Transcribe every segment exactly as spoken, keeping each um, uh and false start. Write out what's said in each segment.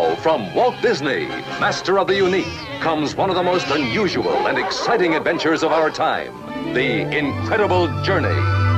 Now, from Walt Disney, master of the unique, comes one of the most unusual and exciting adventures of our time, The Incredible Journey.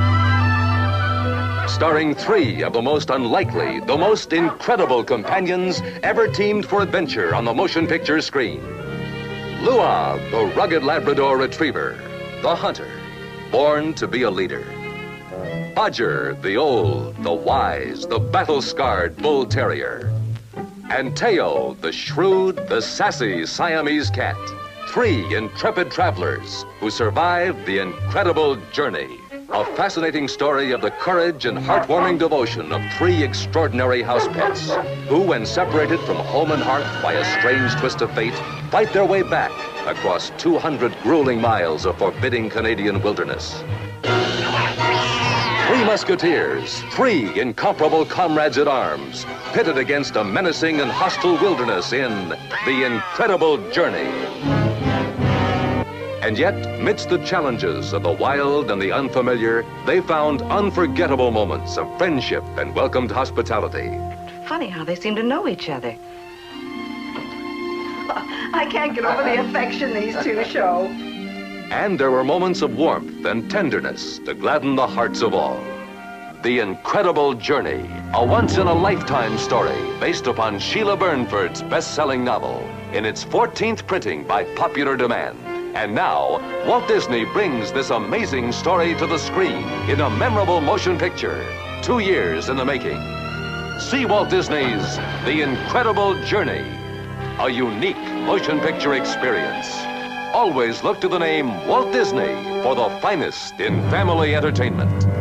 Starring three of the most unlikely, the most incredible companions ever teamed for adventure on the motion picture screen. Luath, the rugged Labrador retriever, the hunter, born to be a leader. Bodger, the old, the wise, the battle-scarred bull terrier. And Teo, the shrewd, the sassy Siamese cat. Three intrepid travelers who survived the incredible journey. A fascinating story of the courage and heartwarming devotion of three extraordinary house pets who, when separated from home and hearth by a strange twist of fate, fight their way back across two hundred grueling miles of forbidding Canadian wilderness. Three musketeers, three incomparable comrades at arms, pitted against a menacing and hostile wilderness in The Incredible Journey. And yet, midst the challenges of the wild and the unfamiliar, they found unforgettable moments of friendship and welcomed hospitality. Funny how they seem to know each other. I can't get over the affection these two show. And there were moments of warmth and tenderness to gladden the hearts of all. The Incredible Journey, a once-in-a-lifetime story based upon Sheila Burnford's best-selling novel, in its fourteenth printing by popular demand. And now, Walt Disney brings this amazing story to the screen in a memorable motion picture, two years in the making. See Walt Disney's The Incredible Journey, a unique motion picture experience. Always look to the name Walt Disney for the finest in family entertainment.